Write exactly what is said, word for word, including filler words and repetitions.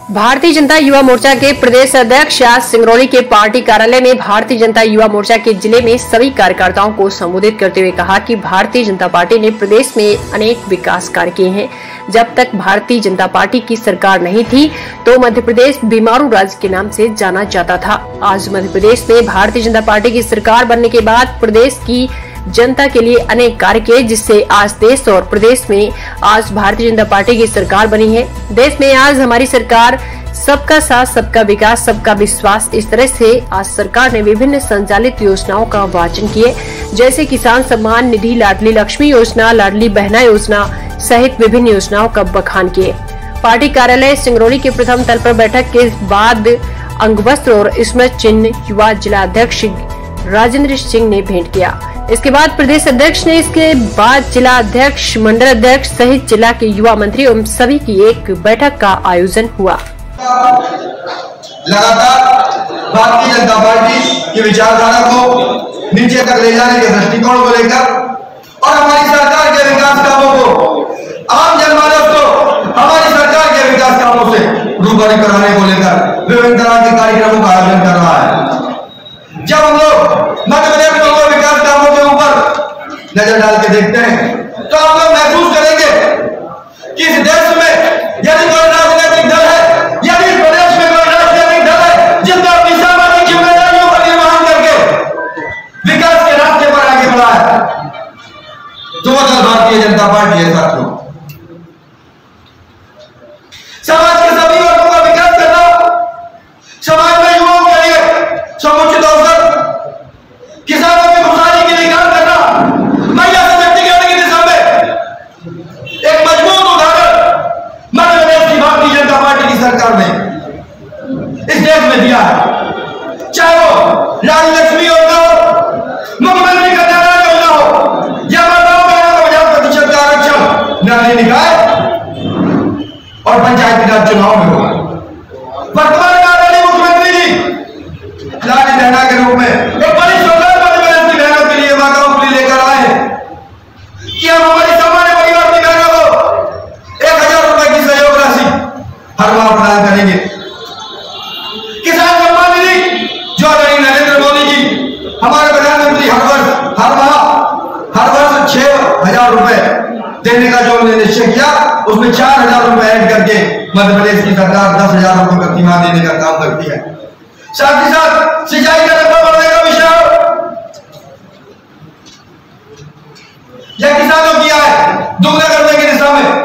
भारतीय जनता युवा मोर्चा के प्रदेश अध्यक्ष आज सिंगरौली के पार्टी कार्यालय में भारतीय जनता युवा मोर्चा के जिले में सभी कार्यकर्ताओं को संबोधित करते हुए कहा कि भारतीय जनता पार्टी ने प्रदेश में अनेक विकास कार्य किए हैं। जब तक भारतीय जनता पार्टी की सरकार नहीं थी तो मध्य प्रदेश बीमारू राज्य के नाम से जाना जाता था। आज मध्य प्रदेश में भारतीय जनता पार्टी की सरकार बनने के बाद प्रदेश की जनता के लिए अनेक कार्य किए, जिससे आज देश और प्रदेश में आज भारतीय जनता पार्टी की सरकार बनी है। देश में आज हमारी सरकार सबका साथ, सबका विकास, सबका विश्वास, इस तरह से आज सरकार ने विभिन्न संचालित योजनाओं का वाचन किए, जैसे किसान सम्मान निधि, लाडली लक्ष्मी योजना, लाडली बहना योजना सहित विभिन्न योजनाओं का बखान किए। पार्टी कार्यालय सिंगरौली के प्रथम तल पर बैठक के बाद अंगवस्त्र और स्मृति चिन्ह युवा जिला अध्यक्ष राजेंद्र सिंह ने भेंट किया। इसके बाद प्रदेश अध्यक्ष ने इसके बाद जिला अध्यक्ष, मंडल अध्यक्ष सहित जिला के युवा मंत्री एवं सभी की एक बैठक का आयोजन हुआ। लगातार भारतीय जनता पार्टी की विचारधारा को नीचे तक ले जाने के दृष्टिकोण को लेकर और हमारी सरकार के विकास कामों को, आम जनमानस को हमारी सरकार के विकास कामों से रूबरू कराने को लेकर विभिन्न तरह के कार्यक्रमों का आयोजन कर रहा है। जब हम लोग मध्य प्रदेश में विकास कामों के ऊपर नजर डाल के देखते हैं तो हम लोग महसूस करेंगे कि इस देश में यदि कोई राजनीतिक दल है, यदि प्रदेश में कोई राजनीतिक दल है जिसने अपनी सामाजिक जिम्मेदारियों का निर्वहन करके विकास के रास्ते पर आगे बढ़ा है, तो वो दल भारतीय जनता पार्टी है। साथियों, समाज के सभी वर्गों का विकास करना, समाज में युवाओं के लिए समुचित अवसर, किसानों की खुशहाली के लिए काम करना, महिला सशक्तिकरण की दिशा में एक मजबूत उदाहरण मध्य प्रदेश की भारतीय जनता पार्टी की सरकार ने इस देश में दिया है। चाहे वो लाडली लक्ष्मी योजना हो, मुख्यमंत्री कन्या योजना हो, या महिलाओं का पचास प्रतिशत का आरक्षण न्यायालय निकाय और पंचायती राज चुनाव में हुआ। वर्तमान में मुख्यमंत्री जी लाडली बहना के रूप में एक बड़ी सौगात मध्य प्रदेश की बहनों के लिए, माताओं के लिए लेकर आए हैं कि हम हमारी सामान्य परिवार की बहनों को एक हजार रुपए की सहयोग राशि हर माह प्रदान करेंगे। किसान सम्मान निधि जो आदरणीय नरेंद्र मोदी जी हमारे प्रधानमंत्री हर वर्ष हर माह हर वर्ष छह हजार रुपए देने का जो उन्होंने निश्चय किया, उसमें चार हजार रुपए ऐड करके मध्य प्रदेश की सरकार दस हजार रुपए प्रति माह देने का काम करती है। साथ ही साथ सिंचाई का रकबा बढ़ने का विषय हो या किसानों की आय दोगुना करने की दिशा में